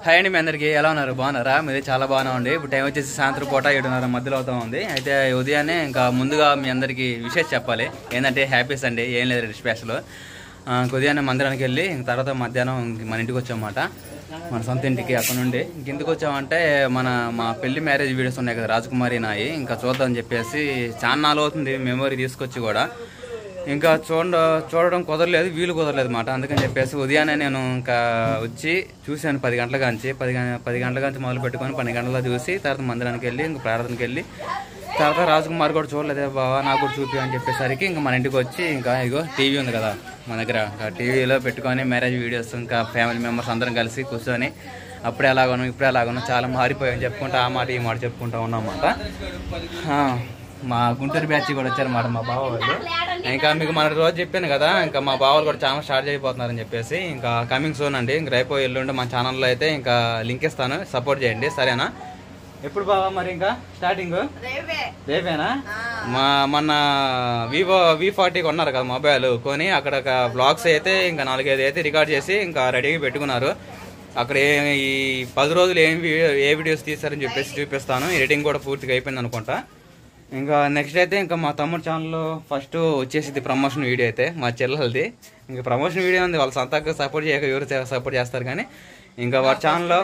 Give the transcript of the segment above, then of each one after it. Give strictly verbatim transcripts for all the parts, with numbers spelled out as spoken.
Hi అండి, మీ అందరికీ ఎలా ఉన్నారు? బాగున్నారా? మీది చాలా బాగానే ఉంది. ఇప్పుడు టైం వచ్చేసి సాయంత్రం పూట ఏడున్నర మధ్యలో అవుతా ఉంది. అయితే ఉదయాన్నే ఇంకా ముందుగా మీ అందరికీ విషయం చెప్పాలి. ఏంటంటే హ్యాపీ సండే, ఏం లేదు స్పెషల్. ఉదయాన్నే మందిరానికి వెళ్ళి తర్వాత మధ్యాహ్నం మన ఇంటికి వచ్చామన్నమాట, మన సొంత ఇంటికి. అక్కడ నుండి ఇంటికి వచ్చామంటే మన మా పెళ్లి మ్యారేజ్ వీడియోస్ ఉన్నాయి కదా రాజకుమారి నాయి, ఇంకా చూద్దామని చెప్పేసి చాలా నాలుగు అవుతుంది మెమొరీ తీసుకొచ్చి కూడా ఇంకా చూడ చూడడం కుదరలేదు, వీలు కుదరలేదు అన్నమాట. అందుకని చెప్పేసి ఉదయాన్నే నేను ఇంకా వచ్చి చూశాను. పది గంటల కాంచి పది పది గంటల కాంచి మొదలు పెట్టుకొని పన్నెండు గంటల చూసి తర్వాత మందిరానికి వెళ్ళి ఇంకా ప్రార్థనకి వెళ్ళి తర్వాత రాజకుమార్ కూడా చూడలేదే బావా నాకు కూడా చూపి అని చెప్పేసరికి ఇంకా మన ఇంటికి వచ్చి ఇంకా ఇగో టీవీ ఉంది కదా మన దగ్గర, టీవీలో పెట్టుకొని మ్యారేజ్ వీడియోస్ ఇంకా ఫ్యామిలీ మెంబర్స్ అందరం కలిసి కూర్చొని అప్పుడే ఎలాగను ఇప్పుడే ఎలాగను చాలా మారిపోయాయని చెప్పుకుంటా ఆ మాట ఈ మాట చెప్పుకుంటా ఉన్నాం అన్నమాట. మా గుంటూరు బ్యాచ్ కూడా వచ్చారన్నమాట మా బావ వాళ్ళు. ఇంకా మీకు మన రోజు చెప్పాను కదా, ఇంకా మా బావలు కూడా చాలా స్టార్ట్ అయిపోతున్నారని చెప్పేసి ఇంకా కమింగ్ సూన్ అండి. ఇంక రేపు ఎల్లుండి మా ఛానల్లో అయితే ఇంకా లింక్ ఇస్తాను, సపోర్ట్ చేయండి సరేనా? ఎప్పుడు బావా మరి ఇంకా స్టార్టింగ్ రేపేనా? మా మొన్న వివో వి ఫార్టీ కొన్నారు కదా మొబైల్ కొని, అక్కడ బ్లాగ్స్ అయితే ఇంకా నాలుగైదు అయితే రికార్డ్ చేసి ఇంకా రెడీగా పెట్టుకున్నారు. అక్కడ ఈ పది రోజులు ఏం ఏ వీడియోస్ తీస్తారని చెప్పేసి చూపిస్తాను. ఎడిటింగ్ కూడా పూర్తిగా అయిపోయింది అనుకుంటా. ఇంకా నెక్స్ట్ అయితే ఇంకా మా తమ్ముడు ఛానల్లో ఫస్ట్ వచ్చేసింది ప్రమోషన్ వీడియో అయితే మా చెల్లెలది. ఇంకా ప్రమోషన్ వీడియో ఉంది, వాళ్ళు సొంతంగా సపోర్ట్ చేయక ఎవరు సపోర్ట్ చేస్తారు కానీ ఇంకా వాడి ఛానల్లో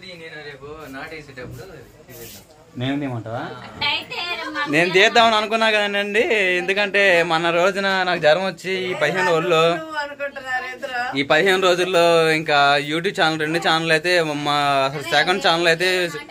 నేను తీయమంటావా? నేను తీద్దామని అనుకున్నా కదండి, ఎందుకంటే మన రోజున నాకు జ్వరం వచ్చి ఈ పదిహేను రోజుల్లో ఈ పదిహేను రోజుల్లో ఇంకా యూట్యూబ్ ఛానల్ రెండు ఛానల్ అయితే మా అసలు సెకండ్ ఛానల్ అయితే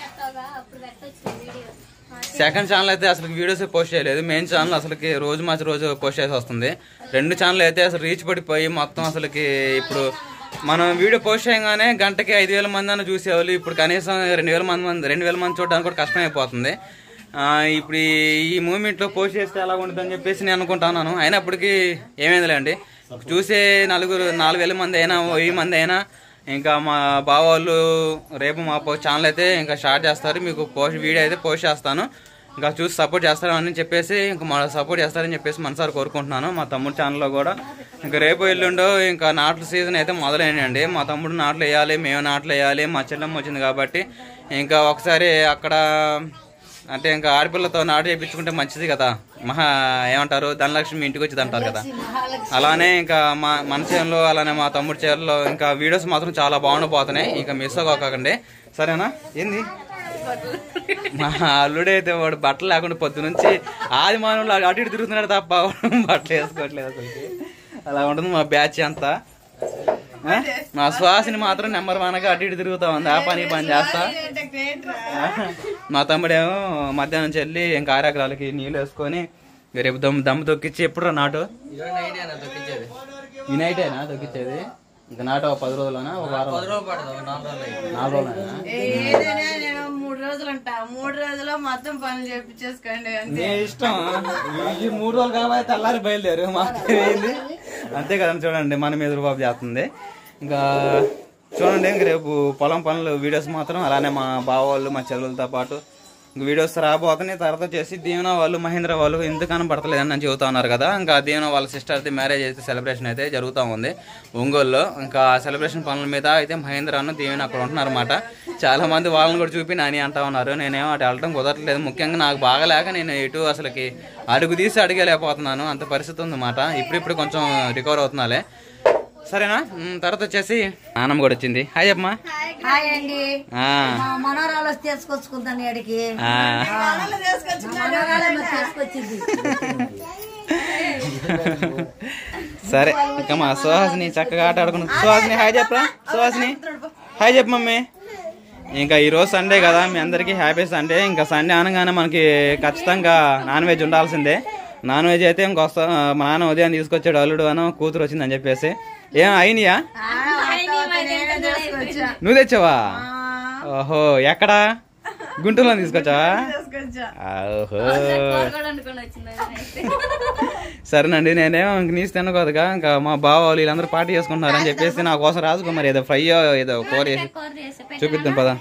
సెకండ్ ఛానల్ అయితే అసలు వీడియోస్ పోస్ట్ చేయలేదు. మెయిన్ ఛానల్ అసలుకి రోజు మార్చి రోజు పోస్ట్ చేసి వస్తుంది. రెండు ఛానల్ అయితే అసలు రీచ్ పడిపోయి మొత్తం అసలుకి ఇప్పుడు మనం వీడియో పోస్ట్ చేయగానే గంటకి ఐదు వేల మంది అని చూసేవాళ్ళు, ఇప్పుడు కనీసం రెండు వేల మంది మంది రెండు వేల మంది చూడడానికి కూడా కష్టమైపోతుంది. ఇప్పుడు ఈ మూమెంట్లో పోస్ట్ చేస్తే ఎలా ఉంటుందని చెప్పేసి నేను అనుకుంటున్నాను. అయినప్పటికీ ఏమైందిలే అండి, చూసే నలుగురు నాలుగు వేల మంది అయినా వెయ్యి మంది అయినా ఇంకా మా బావాళ్ళు రేపు మా ఛానల్ అయితే ఇంకా స్టార్ట్ చేస్తారు. మీకు పోస్ట్ వీడియో అయితే పోస్ట్ చేస్తాను, ఇంకా చూసి సపోర్ట్ చేస్తారని చెప్పేసి ఇంకా మా సపోర్ట్ చేస్తారని చెప్పేసి మనసారి కోరుకుంటున్నాను. మా తమ్ముడు ఛానల్లో కూడా ఇంకా రేపు ఎల్లుండో ఇంకా నాట్ల సీజన్ అయితే మొదలైనండి. మా తమ్ముడు నాట్లు వేయాలి, మేము నాట్లు వేయాలి. మా చెల్లెమ్మ వచ్చింది కాబట్టి ఇంకా ఒకసారి అక్కడ అంటే ఇంకా ఆడపిల్లతో నాటు చేయించుకుంటే మంచిది కదా, మహా ఏమంటారు ధనలక్ష్మి ఇంటికి వచ్చింది అంటారు కదా. అలానే ఇంకా మా మన చేనులో అలానే మా తమ్ముడి చేనులో ఇంకా వీడియోస్ మాత్రం చాలా బాగుండిపోతున్నాయి. ఇంకా మిస్ అవ్వకండి సరేనా? ఏంది మా అల్లుడైతే వాడు బట్టలు లేకుండా పొద్దు నుంచి ఆది మానవులు అటు ఇటు తిరుగుతున్నాడు తప్ప బట్టలు వేసుకోవట్లేదు అసలుకి. అలా ఉంటుంది మా బ్యాచ్ అంతా. మా శ్వాసని మాత్రం నెంబర్ వన్ గా అటు ఇటు తిరుగుతా ఉంది, ఆ పని పని చేస్తా. మా తమ్ముడేమో మధ్యాహ్నం చెల్లి ఇంకా ఆరెకరాలకి నీళ్ళు వేసుకొని రేపు దమ్ దమ్ము తొక్కిచ్చి ఎప్పుడు నాటు ఈ నైటేనా తొక్కిచ్చేది? ఇంకా నాటు ఒక పది రోజులనా ఒక వారం నాలుగు రోజులైనా? మూడు రోజులు అంట, మూడు రోజుల్లో మొత్తం పనులు చేపించేసుకోండి. నీ ఇష్టం, ఈ మూడు రోజులు కాబట్టి తెల్లారి బయలుదేరు మాకేమైంది అంతే కదా. చూడండి మన మీద బాబు చేస్తుంది. ఇంకా చూడండి ఇంక రేపు పొలం పనులు వీడియోస్ మాత్రం అలానే మా బావ వాళ్ళు మా చెల్లెలతో పాటు ఇంక వీడియోస్ రాబోతున్నాయి. తర్వాత వచ్చేసి దీవెన వాళ్ళు మహేంద్ర వాళ్ళు ఎందుకు కనపడతలేదని నేను చెబుతా ఉన్నారు కదా. ఇంకా దీవెన వాళ్ళ సిస్టర్ది మ్యారేజ్ అయితే సెలబ్రేషన్ అయితే జరుగుతూ ఉంది ఒంగోలులో. ఇంకా సెలబ్రేషన్ పనుల మీద అయితే మహేంద్ర అన్న దీవెన అక్కడ ఉంటున్నారు అన్నమాట. చాలా మంది వాళ్ళని కూడా చూపి నాని అంటా ఉన్నారు. నేనేమో అటు వెళ్ళడం కుదరట్లేదు, ముఖ్యంగా నాకు బాగాలేక నేను ఇటు అసలుకి అడుగు తీసి అడిగేలేకపోతున్నాను, అంత పరిస్థితి ఉందన్నమాట. ఇప్పుడిప్పుడు కొంచెం రికవర్ అవుతున్నాలే సరేనా? తర్వాత వచ్చేసి నానమ్మ కూడా వచ్చింది. హాయ్ అమ్మా. హాయ్ అండి. మనోరాలు వస్తే తీసుకొచ్చుకుంటాను అడిగి సరే ఇంకా మా సుహాసిని చక్కగా ఆట ఆడుకున్నా. సుహాసిని హాయ్ చెప్పరా? సుహాసిని హాయ్ చెప్పు మమ్మీ. ఇంకా ఈరోజు సండే కదా, మీ అందరికీ హ్యాపీ సండే. ఇంకా సండే అనగానే మనకి ఖచ్చితంగా నాన్ వెజ్ ఉండాల్సిందే. నాన్ వెజ్ అయితే ఇంకొస్తా మా నాన్న ఉదయం తీసుకొచ్చాడు అల్లుడు అని కూతురు వచ్చిందని చెప్పేసి. ఏం అయినాయా? నువ్వు తెచ్చావా? ఓహో ఎక్కడా? గుంటూరులో తీసుకొచ్చావా? ఓహో సరేనండి. నేనేమో ఇంక నీసు తినకూడదుగా, ఇంకా మా బావ వాళ్ళు వీళ్ళందరూ పార్టీ చేసుకుంటున్నారని చెప్పేసి నా కోసం రాజకుమారి ఏదో ఫ్రై ఏదో కూర వేసి చూపిద్దాం పదా.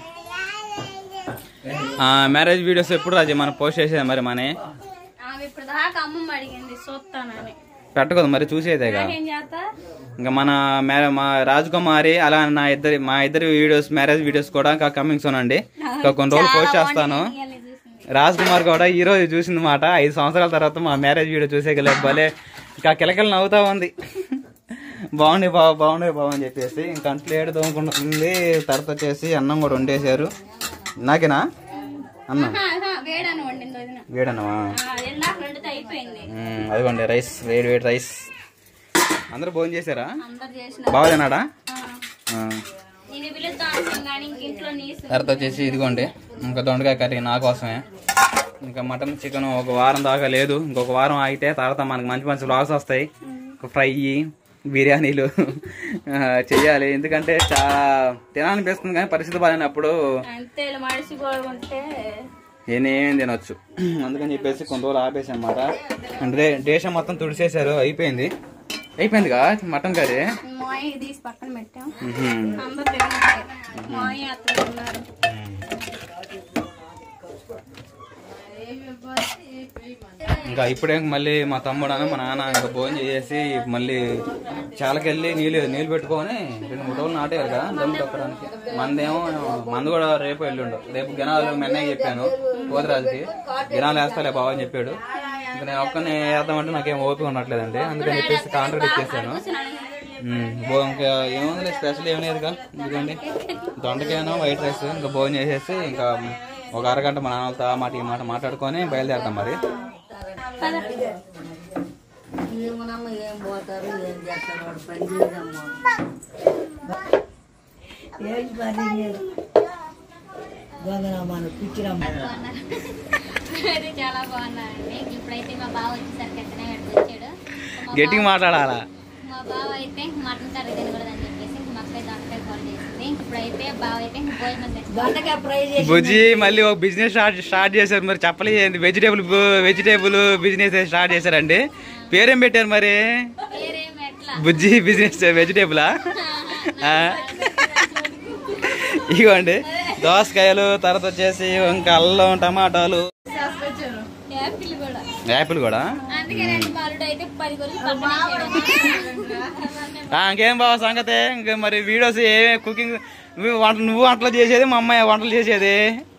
మ్యారేజ్ వీడియోస్ ఎప్పుడు రాజు మనం పోస్ట్ చేసేది మరి మన పెట్టకూడదు మరి చూసేదేగా. ఇంకా మన మా రాజకుమారి అలా నా ఇద్దరి మా ఇద్దరి వీడియోస్ మ్యారేజ్ వీడియోస్ కూడా ఇంకా కమింగ్ సోన్ అండి. ఇంకా కొన్ని రోజులు పోస్ట్ చేస్తాను. రాజ్ కుమార్ కూడా ఈ రోజు చూసింది మాట. ఐదు సంవత్సరాల తర్వాత మా మ్యారేజ్ వీడియో చూసేయగలేదు భలే ఇంకా కిలకిల నవ్వుతా ఉంది. బాగుండే బావ బాగుండే బావ అని చెప్పేసి ఇంకా ప్లేట్ తోముకుంటుంది. తర్వాత వచ్చేసి అన్నం కూడా వండేశారు. నాకేనా అన్నం వేడన్నవా? అదిగోండి రైస్, వేడి వేడి రైస్. అందరూ భోజనం చేశారా? బాగా తిన్నాడా? తర్వాత వచ్చేసి ఇదిగోండి ఇంకా దొండకాయ కర్రీ నా కోసమే. ఇంకా మటన్ చికెన్ ఒక వారం దాకా లేదు. ఇంకొక వారం ఆగితే తర్వాత మనకి మంచి మంచి వ్లాగ్స్ వస్తాయి. ఫ్రై బిర్యానీలు చెయ్యాలి. ఎందుకంటే చాలా తినాలనిపిస్తుంది కానీ పరిస్థితి బాగాలేనప్పుడు నేనేం తినొచ్చు. అందుకని చెప్పేసి కొన్ని రోజులు ఆపేసి అన్నమాట. అంటే దేశం మొత్తం తుడిసేశారు. అయిపోయింది అయిపోయిందిగా మటన్ కర్రీ. ఇంకా ఇప్పుడే మళ్ళీ మా తమ్ముడు మా నాన్న ఇంకా భోజనం చేసేసి మళ్ళీ చాలకెళ్ళి నీళ్ళు నీళ్ళు పెట్టుకొని రెండు మూడు రోజులు నాటేయాలి కదా దమ్ తొక్కడానికి. మందేమో మందు కూడా రేపు ఎల్లుండు. రేపు గినాలు మెన్నయ్య చెప్పాను పోతరాజుకి, గినాలు వేస్తాలే బావ అని చెప్పాడు. ఇంకా నేను ఒక్కనే వేద్దామంటే నాకేం ఓపిక ఉండట్లేదండి. అందుకని చెప్పేసి కాంట్రాక్ట్ ఇచ్చేసాను. ఇంకా ఏముంది స్పెషల్ ఏం లేదుగా. ఎందుకండి దొండకాయను వైట్ రైస్ ఇంకా భోజనం చేసేసి ఇంకా ఒక అరగంట మా నాన్నతో ఆ మాట ఈ మాట మాట్లాడుకొని బయలుదేరుతాం. మరి గట్టిగా మాట్లాడాలా? మా బావ అయితే మటన్ కర్రీ తినకూడదని చెప్పేసి మా అక్క దొండకాయ కూర చేసింది. ఇప్పుడైతే బావ అయితే భోజనం బుజ్జి మళ్ళీ ఒక బిజినెస్ స్టార్ట్ స్టార్ట్ చేశారు. మరి చెప్పలేదు, వెజిటేబుల్ వెజిటేబుల్ బిజినెస్ స్టార్ట్ చేశారండి. పేరేం పెట్టారు మరి? బుజ్జి బిజినెస్ వెజిటేబులా? ఇవ్వండి దోసకాయలు, తర్వాత వచ్చేసి ఇంకా అల్లం, టమాటాలు, యాపిల్ కూడా. ఇంకేం బావ సంగతే? ఇంకా మరి వీడియోస్ ఏ కుకింగ్ వంట నువ్వు వంటలు చేసేది, మా అమ్మాయి వంటలు చేసేది.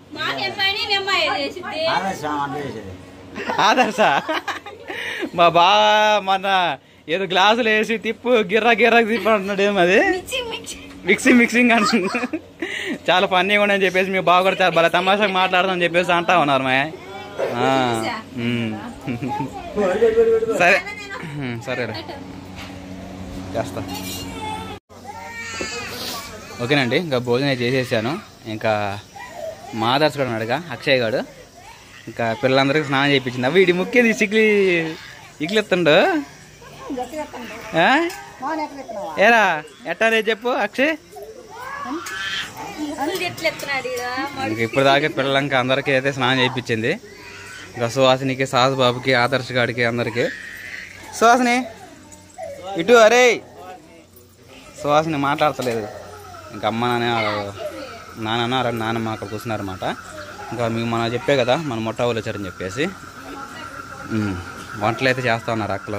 ఆదర్శ మా బావ మన ఏదో గ్లాసులు వేసి తిప్పు గిర్రా గిర్రా తిప్పు అంటున్నాడు. ఏమది మిక్సింగ్ మిక్సింగ్ అంటుంది. చాలా ఫన్నీగా ఉండని చెప్పేసి మీ బావ కూడా చాలా భలే తమాషాగా మాట్లాడదామని చెప్పేసి అంటా ఉన్నారు మా. సరే సరేరా చేస్తా. ఓకేనండి ఇంకా భోజనం చేసేసాను. ఇంకా మా ఆదర్శ కూడా ఉన్నాడుగా అక్షయ్ గారు. ఇంకా పిల్లలందరికీ స్నానం చేయించింది. అవి వీడి ముఖ్యది సిగ్లి ఇగ్లెత్తుండు. ఏరా ఎట్టారే చెప్పు అక్షయ్. ఇంక ఇప్పుడు దాకా పిల్లలకి అందరికీ అయితే స్నానం చేయించింది. ఇంకా సుహాసినికి, సాహస్ బాబుకి, ఆదర్శ గాడికి అందరికి. సుహాసిని ఇటు. అరే సుహాసిని మాట్లాడతలేదు. ఇంకా అమ్మ నాన్న నాన్న అరే నాన్నమ్మ అక్కడ కూర్చున్నారన్నమాట. ఇంకా మీకు మనం చెప్పే కదా మన మొట్ట వాళ్ళు వచ్చారని చెప్పేసి వంటలు అయితే చేస్తూ ఉన్నారు అక్కలు.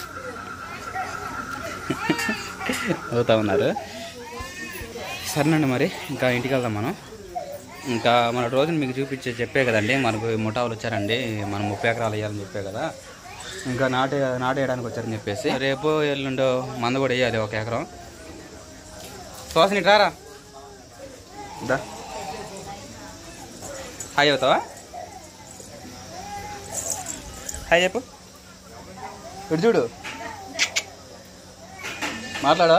అవుతా ఉన్నారు. సరేనండి మరి ఇంకా ఇంటికి వెళ్దాం మనం. ఇంకా మన రోజున మీకు చూపించే చెప్పే కదండి మనకు ముఠావులు వచ్చారండి. మనం ముప్పై ఎకరాలు వేయాలని చెప్పే కదా. ఇంకా నాటే నాటేయడానికి వచ్చారని చెప్పేసి రేపు ఎల్లుండో మంద కూడా వేయాలి ఒక ఎకరం. సుహాసిని రారా దా. హాయ్ అవుతావా? హాయ్ చెప్పు. ఇటు చూడు మాట్లాడా.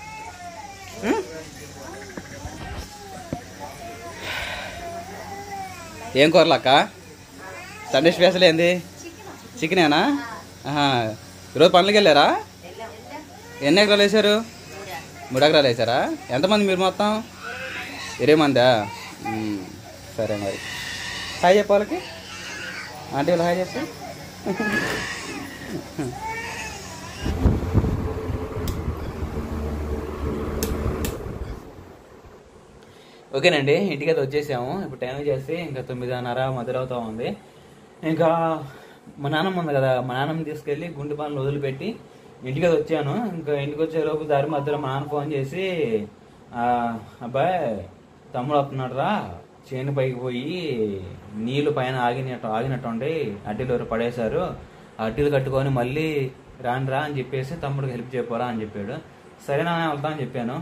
ఏం కూరలు అక్క? సండే స్పెషల్ ఏంది? చికెనేనా? ఈరోజు పనులకి వెళ్ళారా? ఎన్ని ఎకరాలు వేసారు? మూడు ఎకరాలు వేసారా? ఎంతమంది మీరు మొత్తం? ఇరవై మందా? సరే మరి హాయ్ చెప్పు వాళ్ళకి. ఆంటీ వాళ్ళు హాయ్ చేస్తా. ఓకేనండి ఇంటికి అయితే వచ్చేసాము. ఇప్పుడు టైం వచ్చేసి ఇంకా తొమ్మిదిన్నర మధ్యలో అవుతా ఉంది. ఇంకా మా నాన్నమ్మ ఉంది కదా, మా నాన్నమ్మ తీసుకెళ్ళి గుండె పనులు వదిలిపెట్టి ఇంటికి వచ్చాను. ఇంకా ఇంటికి వచ్చేలోపు దారి మధ్యలో మా నాన్న ఫోన్ చేసి, అబ్బాయి తమ్ముడు వస్తున్నాడు రా, చేను పైకి పోయి నీళ్ళు పైన ఆగినట్టు ఆగినట్టుండి అడ్డీలు పడేశారు, అడ్డీలు కట్టుకొని మళ్ళీ రాను రా అని చెప్పేసి తమ్ముడికి హెల్ప్ చెప్పారా అని చెప్పాడు. సరేనా వెళ్తా అని చెప్పాను.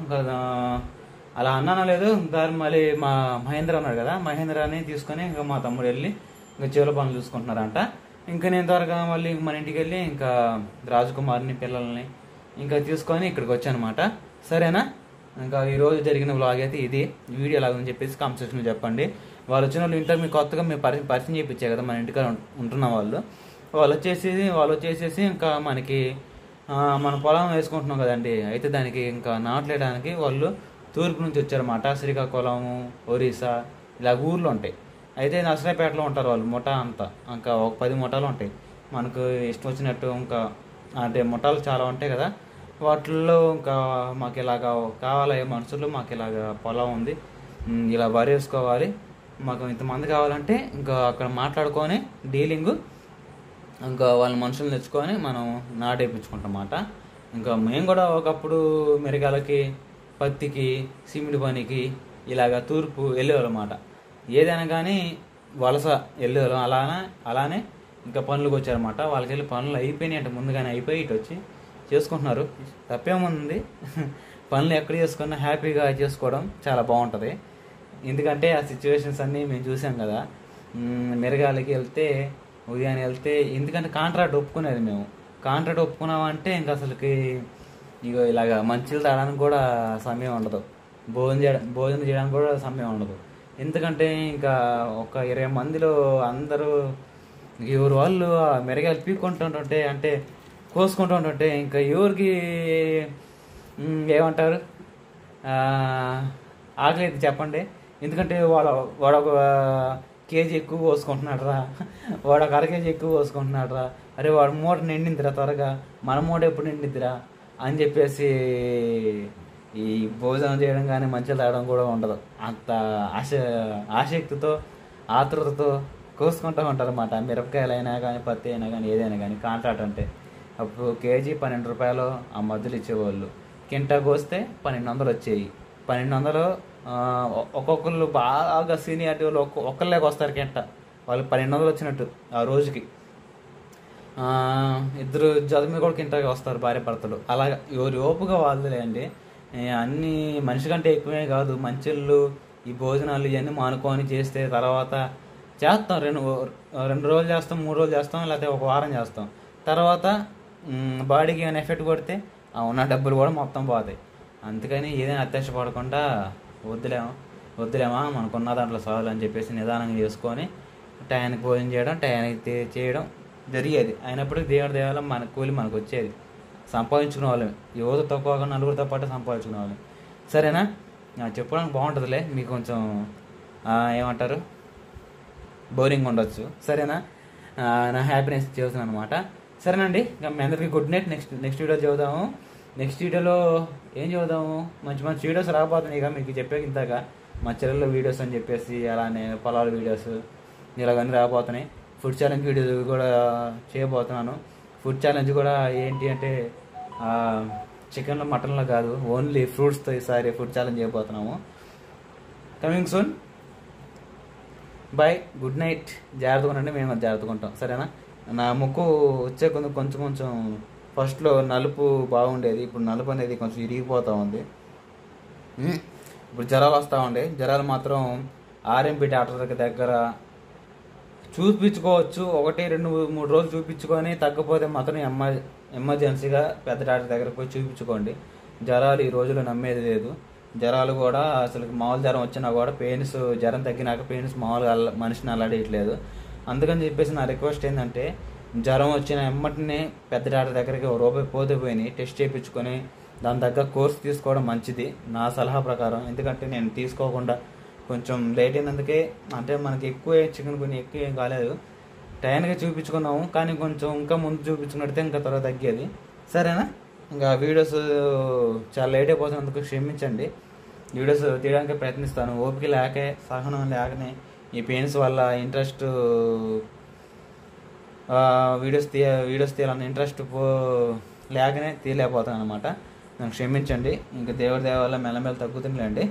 అలా అన్నానో లేదు, ఇంకా మళ్ళీ మా మహేంద్ర ఉన్నాడు కదా, మహేంద్రాని తీసుకొని ఇంకా మా తమ్ముడు వెళ్ళి ఇంకా చెవుల పనులు చూసుకుంటున్నారంట. ఇంకా నేను త్వరగా మళ్ళీ మన ఇంటికి వెళ్ళి ఇంకా రాజకుమార్ని పిల్లల్ని ఇంకా తీసుకొని ఇక్కడికి వచ్చానమాట. సరేనా, ఇంకా ఈరోజు జరిగిన వ్లాగ్ అయితే ఇది. వీడియో ఎలాగని చెప్పేసి కామెంట్ సెక్షన్లో చెప్పండి. వాళ్ళు వచ్చిన వాళ్ళు ఇంట్లో మీకు కొత్తగా మేము పరిచయం పరిచయం చేయించారు కదా, మన ఇంటికి ఉంటున్న వాళ్ళు వాళ్ళు వచ్చేసి వాళ్ళు వచ్చేసేసి ఇంకా మనకి మన పొలం వేసుకుంటున్నాం కదండి, అయితే దానికి ఇంకా నాట్లేయడానికి వాళ్ళు తూర్పు నుంచి వచ్చారన్నమాట. శ్రీకాకుళం, ఒరిస్సా ఇలా ఊర్లు ఉంటాయి. అయితే నర్సరాపేటలో ఉంటారు వాళ్ళు, ముఠా అంతా. ఇంకా ఒక పది ముఠాలు ఉంటాయి. మనకు ఇష్టం వచ్చినట్టు ఇంకా అంటే ముఠాలు చాలా ఉంటాయి కదా, వాటిల్లో ఇంకా మాకు ఇలాగ కావాలి మనుషులు, మాకు ఇలాగ పొలం ఉంది, ఇలా వరి వేసుకోవాలి, మాకు ఇంతమంది కావాలంటే ఇంకా అక్కడ మాట్లాడుకొని డీలింగు ఇంకా వాళ్ళ మనుషులు తెచ్చుకొని మనం నాటేపించుకుంటాం అన్నమాట. ఇంకా మేము కూడా ఒకప్పుడు మిరగాలకి, పత్తికి, సిమెంట్ పనికి ఇలాగ తూర్పు వెళ్ళేవాళ్ళం అన్నమాట. ఏదైనా కానీ వలస వెళ్ళేవాళ్ళం. అలానే అలానే ఇంకా పనులకు వచ్చారన్నమాట. వాళ్ళకి వెళ్ళి పనులు అయిపోయినాయి అంటే ముందుగానే అయిపోయి ఇటు వచ్చి చేసుకుంటున్నారు. తప్పేముంది, పనులు ఎక్కడ చేసుకున్నా హ్యాపీగా చేసుకోవడం చాలా బాగుంటుంది. ఎందుకంటే ఆ సిచ్యువేషన్స్ అన్నీ మేము చూసాం కదా. మిరగాలకి వెళ్తే ఉదయాన్నే వెళ్తే, ఎందుకంటే కాంట్రాక్ట్ ఒప్పుకునేది మేము. కాంట్రాక్ట్ ఒప్పుకున్నామంటే ఇంకా అసలుకి ఇక ఇలాగ మంచిలు తాగడానికి కూడా సమయం ఉండదు, భోజనం చేయడం భోజనం చేయడానికి కూడా సమయం ఉండదు. ఎందుకంటే ఇంకా ఒక ఇరవై మందిలో అందరూ ఎవరు వాళ్ళు మిరగాయలు పీక్కుంటుంటే అంటే కోసుకుంటూ ఉంటుంటే ఇంకా ఎవరికి ఏమంటారు ఆకలి అయితే చెప్పండి. ఎందుకంటే వాడు వాడు ఒక కేజీ ఎక్కువ కోసుకుంటున్నాడు రా, వాడు ఒక అర కేజీ ఎక్కువ కోసుకుంటున్నాడు రా, అరే వాడు మూట నిండిందిరా త్వరగా, మన మూట ఎప్పుడు నిండిద్దిరా అని చెప్పేసి ఈ భోజనం చేయడం కానీ మంచిగా తాగడం కూడా ఉండదు. అంత ఆశ ఆసక్తితో ఆతృతతో కోసుకుంటూ ఉంటారు అన్నమాట. మిరపకాయలు అయినా కానీ, పత్తి అయినా కానీ, ఏదైనా కానీ కాంట్రాక్ట్ అంటే అప్పుడు కేజీ పన్నెండు రూపాయలు ఆ మధ్యలో ఇచ్చేవాళ్ళు. కింటా కోస్తే పన్నెండు వందలు వచ్చేవి. పన్నెండు వందలు ఒక్కొక్కళ్ళు బాగా సీనియారిటీ వాళ్ళు ఒక్క ఒక్కళ్ళకి వస్తారు కింట, వాళ్ళు పన్నెండు వందలు వచ్చినట్టు ఆ రోజుకి. ఇద్దరు జదమి కూడా కింటకి వస్తారు భార్య భర్తలు. అలాగా ఎవరి ఓపుగా వాళ్ళులే అండి. అన్నీ మనిషి కంటే ఎక్కువే కాదు, మంచిళ్ళు ఈ భోజనాలు ఇవన్నీ మానుకొని చేస్తే తర్వాత చేస్తాం. రెండు రెండు రోజులు చేస్తాం, మూడు రోజులు చేస్తాం, లేకపోతే ఒక వారం చేస్తాం. తర్వాత బాడీకి ఏమైనా ఎఫెక్ట్ కొడితే ఉన్న డబ్బులు కూడా మొత్తం పోతాయి. అందుకని ఏదైనా అత్యాశ పడకుండా వద్దులేమో వద్దులేమా మనకున్న దాంట్లో చాలు అని చెప్పేసి నిదానంగా చేసుకొని టయానికి భోజనం చేయడం, టయానికి చేయడం జరిగేది. అయినప్పటికీ దేవుడి దేవాల మన కూలి మనకు వచ్చేది. సంపాదించుకునే వాళ్ళం, యువత తక్కువగా నలుగురితో పాటు సంపాదించుకునే వాళ్ళం. సరేనా, చెప్పడానికి బాగుంటుందిలే, మీకు కొంచెం ఏమంటారు బోరింగ్ ఉండొచ్చు. సరేనా, నా హ్యాపీనెస్ చేస్తున్నాను అనమాట. సరేనండి, ఇంకా మీ అందరికీ good night. Next next video చదువుదాము. నెక్స్ట్ వీడియోలో ఏం చదువుదాము, మంచి మంచి వీడియోస్ రాబోతున్నాయి. ఇక మీకు చెప్పాక ఇంతగా మా చెల్లెల్లో వీడియోస్ అని చెప్పేసి, అలానే పొలాల వీడియోస్ ఇలాగన్నీ రాబోతున్నాయి. ఫుడ్ ఛాలెంజ్ వీడియోస్ కూడా చేయబోతున్నాను. ఫుడ్ ఛాలెంజ్ కూడా ఏంటి అంటే చికెన్లో మటన్లో కాదు, ఓన్లీ ఫ్రూట్స్తో ఈసారి ఫుడ్ ఛాలెంజ్ చేయబోతున్నాము. Coming soon. Bye, good night. జాగ్రత్తగా ఉండండి, మేము జాగ్రత్తగా ఉంటాం. సరేనా, నా ముక్కు వచ్చే కొంచెం కొంచెం కొంచెం ఫస్ట్లో నలుపు బాగుండేది, ఇప్పుడు నలుపు అనేది కొంచెం ఇరిగిపోతూ ఉంది. ఇప్పుడు జ్వరాలు వస్తూ ఉండే, జ్వరాలు మాత్రం ఆర్ఎంపీ డాక్టర్ దగ్గర చూపించుకోవచ్చు. ఒకటి రెండు మూడు రోజులు చూపించుకొని తగ్గపోతే మాత్రం ఎమ్మ ఎమర్జెన్సీగా పెద్ద డాక్టర్ దగ్గరకు పోయి చూపించుకోండి. జ్వరాలు ఈ రోజుల్లో నమ్మేది లేదు. జ్వరాలు కూడా అసలు మామూలు జ్వరం వచ్చినా కూడా పెయిన్స్, జ్వరం తగ్గినాక పెయిన్స్ మామూలుగా అల్ల మనిషిని అల్లాడేయట్లేదు. అందుకని చెప్పేసి నా రిక్వెస్ట్ ఏంటంటే, జ్వరం వచ్చిన ఎమ్మటినే పెద్ద డాక్టర్ దగ్గరికి ఒక రూపాయి పోతే పోయి టెస్ట్ చేయించుకొని దాని తగ్గ కోర్స్ తీసుకోవడం మంచిది నా సలహా ప్రకారం. ఎందుకంటే నేను తీసుకోకుండా కొంచెం లేట్ అయినందుకే, అంటే మనకి ఎక్కువ చికెన్ కొన్ని ఎక్కువ ఏం కాలేదు, టైంగా చూపించుకున్నాము. కానీ కొంచెం ఇంకా ముందు చూపించుకున్నట్టే ఇంకా త్వరగా తగ్గేది. సరేనా, ఇంకా వీడియోస్ చాలా లేట్ అయిపోతున్నందుకు క్షమించండి. వీడియోస్ తీయడానికి ప్రయత్నిస్తాను. ఓపిక లేకే, సహనం లేకనే ఈ పెయిన్స్ వల్ల ఇంట్రెస్ట్ వీడియోస్ తీయ వీడియోస్ తీయాలన్న ఇంట్రెస్ట్ పో లేకనే తీయలేకపోతాను అనమాట. నన్ను క్షమించండి. ఇంకా దేవుడి దేవ వల్ల మెల్లమెల్ల తగ్గుతుందిలేండి.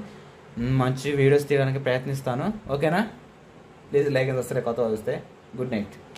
మంచి వీడియోస్ తీయడానికి ప్రయత్నిస్తాను. ఓకేనా? ప్లీజ్ లైక్ అండ్ సబ్స్క్రైబ్ కొత్త వస్తే. Good night.